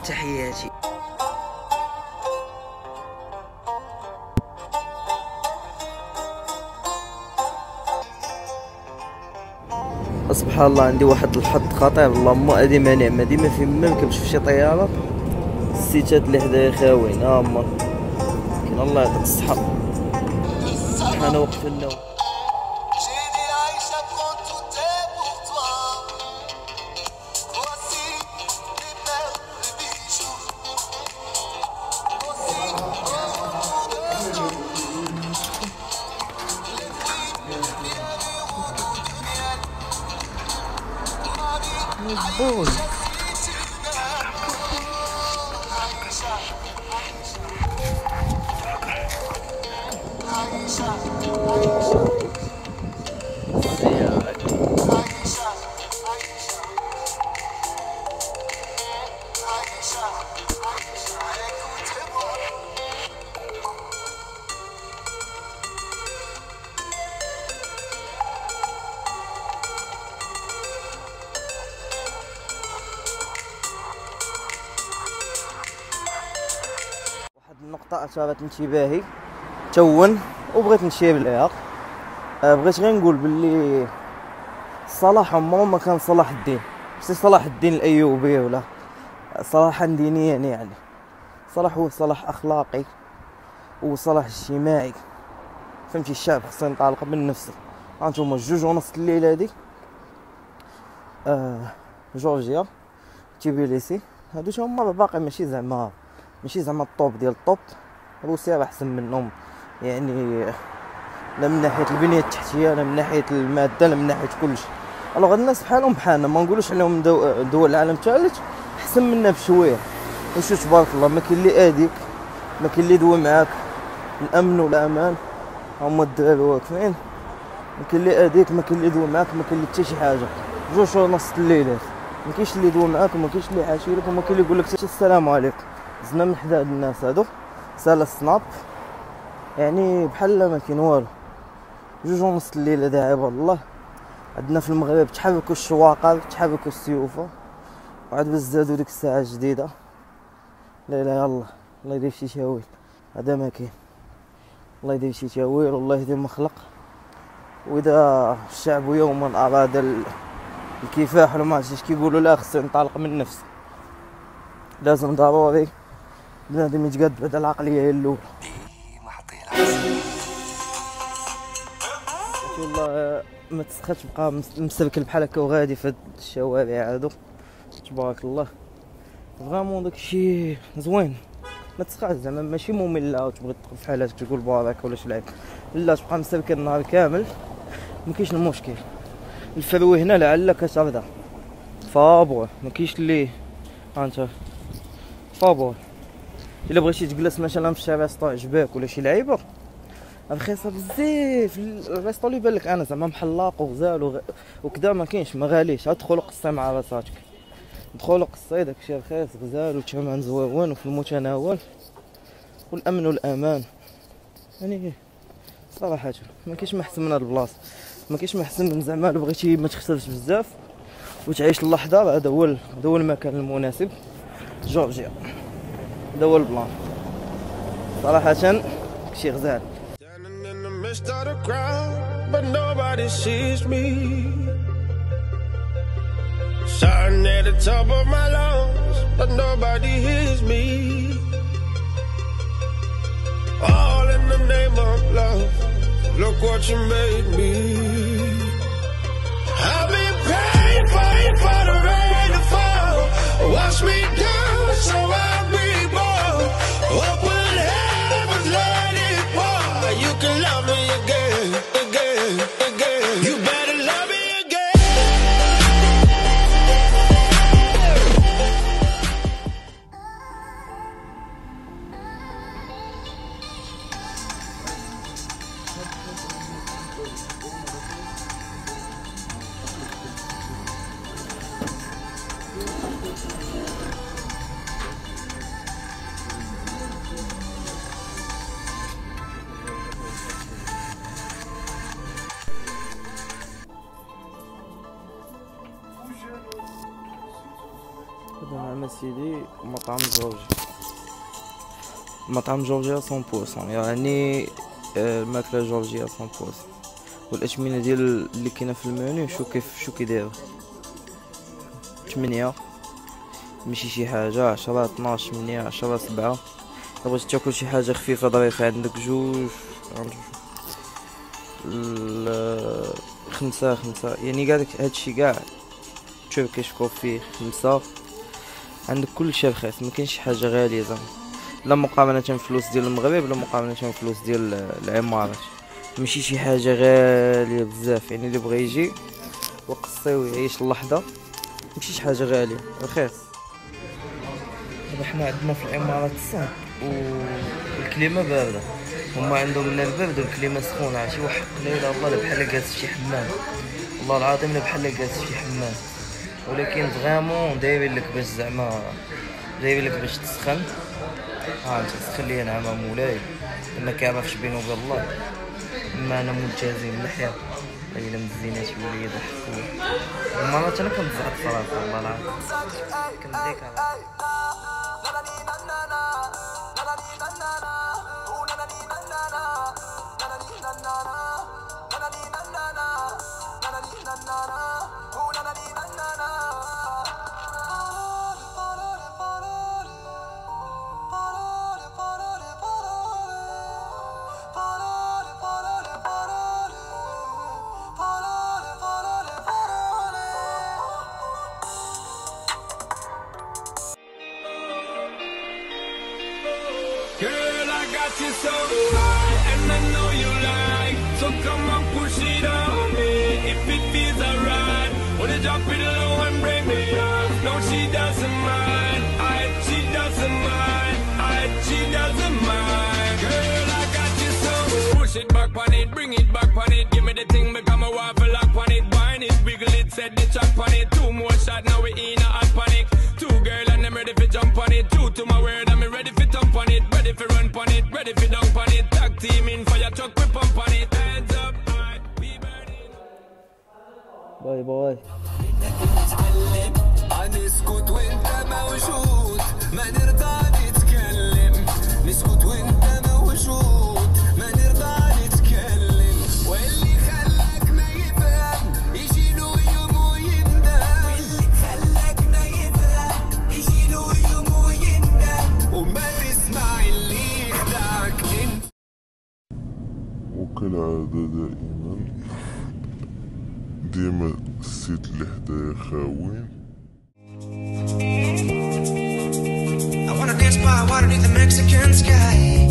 تحياتي. سبحان الله، عندي واحد الحظ خطير، اللهم اديما نعمه، ديما فين ما نركب في شي طياره السيتات اللي حدايا خاويين. امال كاين الله يعطيك الصحه. حنا وقت النوم. بوي النقطة أثارت انتباهي تون وبغيت نشير ليها. بغيت غير نقول باللي صلاح عمره ما كان صلاح الدين، ماشي صلاح الدين الأيوبي ولا صلاحا دينيا، يعني صلاح هو صلاح أخلاقي وصلاح اجتماعي. فهمتي؟ الشعب خصو ينطلق من نفسه. هانتوما 2:30 الليلة هادي جورجيا تبيليسي، هادو هما باقي ماشي زعما الطوب ديال الطوب. روسيا راه احسن منهم، يعني لا من ناحيه البنيه التحتيه، لا من ناحيه الماده، لا من ناحيه كلشي. الوغ الناس بحالهم بحالنا، ما نقولوش عليهم دول العالم الثالث احسن منا بشويه. وشو تبارك الله، ما كاين اللي اديك، ما كاين اللي يدوي معاك الامن والامان، هما الدراري واقفين. ما كاين اللي اديك، ما كاين اللي يدوي معاك، ما كاين اللي حتى شي حاجه. 2:30 الليل، ما كاينش اللي يدوي معاك، وما كاينش اللي يعاشرك، وما كاين اللي يقول لك السلام عليكم. زنا من حدا هاد الناس هادو سال السناب، يعني بحال ما كاين والو. 2:30 الليل هذا عباد الله. عندنا في المغرب تحركوا الشواقر، تحركوا السيوفه، وعاد باش زادوا ديك الساعه جديده. لا لا يلا، الله يدير شي تاويل، هذا ما كاين. الله يدير شي تاويل والله يهدي مخلق. واذا الشعب يوما اراد الكفاح ولا ما عرفتش كيقولوا، لا خصو ينطلق من نفسه. لازم ضروري بنادم يتقاد بعد العقليه هي الاولى. والله ما تسخطش بقى مسركل بحال هكا وغادي في هاد الشوارع هادو. تبارك الله، فريمون داكشي زوين. ما تسخطش زعما، ماشي ممله وتبغي تدخل في حالاتك تقول بارك ولا شي لعب. لا، تبقى مسركل النهار كامل ما كاينش المشكل. الفروي هنا لعلك ترضى فابور، ما كاينش اللي انت فابور. الا بغيتي تجلس مثلا في شي ريستو عجباك ولا شي لعيبه رخيصه بزاف. الريستو اللي بالك انا زعما محلاق وغزال وكذا ما كاينش، ما غاليش. ادخل قصي مع راساتك، دخل قصي داكشي رخيص غزال وثمن زوين وفي المتناول والامن والامان. يعني صراحه ما كاينش ما احسن من هاد البلاصه، ما كاينش ما احسن من زعما الا بغيتي ما تخسرش بزاف وتعيش اللحظه. هذا هو المكان المناسب. جورجيا هذا هو البلان صراحه، شي غزال. Start a crowd, but nobody sees me. Shouting at the top of my lungs, but nobody hears me. All in the name of love. Look what you made me. I've been praying for the rain to fall. Wash me down so I'll be born. Open heavens, let it pour. You can love me again, again, again. You better love me again. سيدي مطعم جورجي. مطعم جورجيا 100%، يعني الماكلة الجورجية 100%. والأثمنة ديال اللي كاينة في المنيو شو كيدايرو 8، ماشي شي حاجة 10 12 8 10 7. بغيتي تاكل شي حاجة خفيفة ظريفة عندك 2 5 يعني كاع هادشي كاع تركيش كوفي 5. عندك كل شيء رخيص، ما كاينش شي حاجة غالية زعما، لا مقارنة فلوس ديال المغرب لا مقارنة فلوس ديال العمارات. ماشي شي حاجة غالية بزاف، يعني اللي بغى يجي ويقصي ويعيش اللحظة ماشي شي حاجة غالية رخيص. دابا حنا عندنا في العمارات الصهد والكليمة باردة، هما عندهم من البرد والكليمة سخونة. عرفتي وحق لا اله الا الله بحال جالس في شي حمام، والله العظيم لا بحال جالس في شي حمام. ولكن فريمون دايرين لك باش زعما دايرين لك باش تسخن. انت تسخن لي انا مع مولاي ما كيعرفش بينه وبين الله. اما انا ملتزم نحيا الا مزينات وليد وحكو. مرات انا كنتزعق صراحه والله العظيم كنديك Girl, I got you so high, and I know you like. So come on, push it on me, if it feels alright. Wanna drop it low and break me off. No, she doesn't mind. She doesn't mind. She doesn't mind. Girl, I got you so. Push it back on it, bring it back on it. Give me the thing, become a waffle lock on it. Wine it, wiggle it, set the track on it. 2 more shots, now we in a hot panic. 2 girl and I'm ready for jump on it. 2 to my word, I'm ready for thump on it. Ready for run on it, ready for dunk on it. Tag team in fire truck, we pump on it. Hands up high, we burning. باي باي. نسكت وانت موجود، ما نرضى نتكلم. نسكت وانت موجود، ما نرضى نتكلم. واللي خلاك ما يفهم يجيله يوم ويندم. واللي خلاك ما يفهم يجيله يوم ويندم. وما تسمع اللي يخدعك انت. وكالعادة ديما السيت اللي حدايا خاوين. I wanna dance by water beneath the Mexican sky.